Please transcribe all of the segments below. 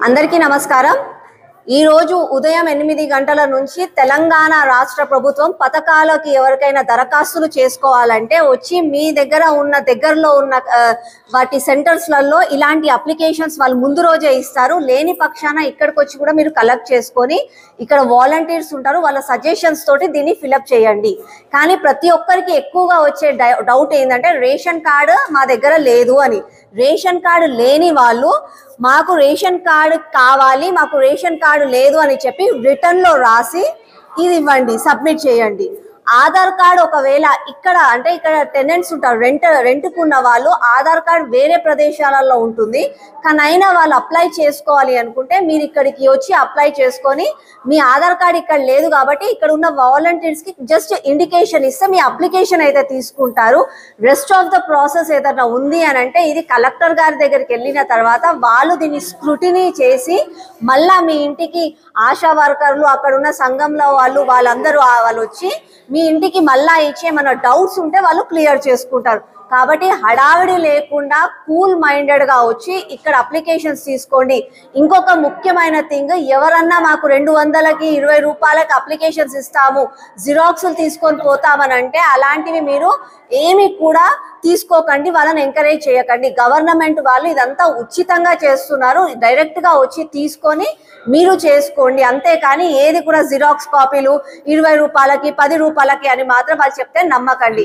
అందరికీ నమస్కారం। ఈ రోజు ఉదయం 8 గంటల నుంచి తెలంగాణ రాష్ట్ర ప్రభుత్వం పథకాలకు ఎవరికైనా దరఖాస్తులు చేసుకోవాలంటే వచ్చి మీ దగ్గరలో ఉన్న వాటి సెంటర్స్లలో ఇలాంటి అప్లికేషన్స్ వాళ్ళు ముందు రోజే ఇస్తారు। లేని పక్షాన ఇక్కడికి వచ్చి కూడా మీరు కలెక్ట్ చేసుకొని ఇక్కడ వాలంటీర్స్ ఉంటారు, వాళ్ళ సజెషన్స్ తోటి దీన్ని ఫిలప్ చేయండి। కానీ ప్రతి ఒక్కరికి ఎక్కువగా వచ్చే డౌట్ ఏంటంటే రేషన్ కార్డు మా దగ్గర లేదు అని। రేషన్ కార్డు లేని వాళ్ళు మాకు రేషన్ కార్డు కావాలి, మాకు రేషన్ కార్డు లేదు అని చెప్పి రిటర్న్ లో రాసి ఇది ఇవ్వండి, సబ్మిట్ చేయండి। ఆధార్ కార్డు ఒకవేళ ఇక్కడ టెనెంట్స్ ఉంటారు, రెంట్కు ఉన్న వాళ్ళు ఆధార్ కార్డు వేరే ప్రదేశాలలో ఉంటుంది, కానీ అయినా వాళ్ళు అప్లై చేసుకోవాలి అనుకుంటే మీరు ఇక్కడికి వచ్చి అప్లై చేసుకొని మీ ఆధార్ కార్డు ఇక్కడ లేదు కాబట్టి ఇక్కడ ఉన్న వాలంటీర్స్ కి జస్ట్ ఇండికేషన్ ఇస్తే మీ అప్లికేషన్ అయితే తీసుకుంటారు। రెస్ట్ ఆఫ్ ద ప్రాసెస్ ఏదైనా ఉంది అని అంటే ఇది కలెక్టర్ గారి దగ్గరికి వెళ్ళిన తర్వాత వాళ్ళు దీన్ని స్క్రూటినీ చేసి మళ్ళా మీ ఇంటికి ఆశా వర్కర్లు అక్కడ ఉన్న సంఘంలో వాళ్ళందరూ వచ్చి మీ ఇంటికి మళ్ళా ఇచ్చి ఏమైనా డౌట్స్ ఉంటే వాళ్ళు క్లియర్ చేసుకుంటారు। కాబట్టి హడావిడి లేకుండా కూల్ మైండెడ్ గా వచ్చి ఇక్కడ అప్లికేషన్స్ తీసుకోండి। ఇంకొక ముఖ్యమైన థింగ్, ఎవరన్నా మాకు 200కి 20 రూపాయలకి అప్లికేషన్స్ ఇస్తాము, జిరాక్స్లు తీసుకొని పోతామని అంటే అలాంటివి మీరు ఏమి కూడా తీసుకోకండి, వాళ్ళని ఎంకరేజ్ చేయకండి। గవర్నమెంట్ వాళ్ళు ఇదంతా ఉచితంగా చేస్తున్నారు, డైరెక్ట్ గా వచ్చి తీసుకొని మీరు చేసుకోండి, అంతేకాని ఏది కూడా జిరాక్స్ కాపీలు 20 రూపాయలకి 10 రూపాయలకి అని మాత్రం వాళ్ళు చెప్తే నమ్మకండి।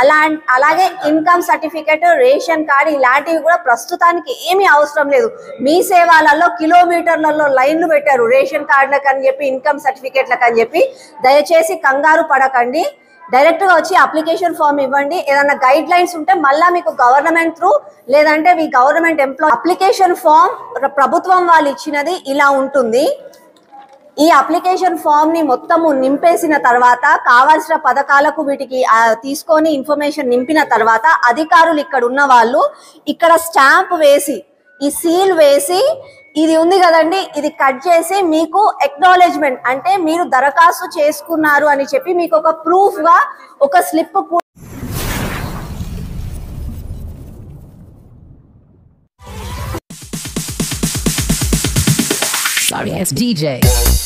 అలాగే ఇన్కమ్ సర్టిఫికేట్, రేషన్ కార్డు ఇలాంటివి కూడా ప్రస్తుతానికి ఏమీ అవసరం లేదు। మీ సేవలలో కిలోమీటర్లలో లైన్లు పెట్టారు రేషన్ కార్డులకు అని చెప్పి, ఇన్కమ్ సర్టిఫికేట్లకు అని చెప్పి, దయచేసి కంగారు పడకండి, డైరెక్ట్ గా వచ్చి అప్లికేషన్ ఫామ్ ఇవ్వండి। ఏదైనా గైడ్ లైన్స్ ఉంటే మళ్ళా మీకు గవర్నమెంట్ త్రూ లేదంటే మీ గవర్నమెంట్ ఎంప్లాయ్ అప్లికేషన్ ఫామ్ ప్రభుత్వం వాళ్ళు ఇచ్చినది ఇలా ఉంటుంది। ఈ అప్లికేషన్ ఫామ్ ని మొత్తము నింపేసిన తర్వాత కావాల్సిన పథకాలకు వీటికి తీసుకొని ఇన్ఫర్మేషన్ నింపిన తర్వాత అధికారులు ఇక్కడ ఉన్న వాళ్ళు ఇక్కడ స్టాంప్ వేసి ఈ సీల్ వేసి ఇది ఉంది కదండి, ఇది కట్ చేసి మీకు అక్నాలెడ్జ్మెంట్ అంటే మీరు దరఖాస్తు చేసుకున్నారు అని చెప్పి మీకు ఒక ప్రూఫ్ గా ఒక స్లిప్ Sorry, it's DJ.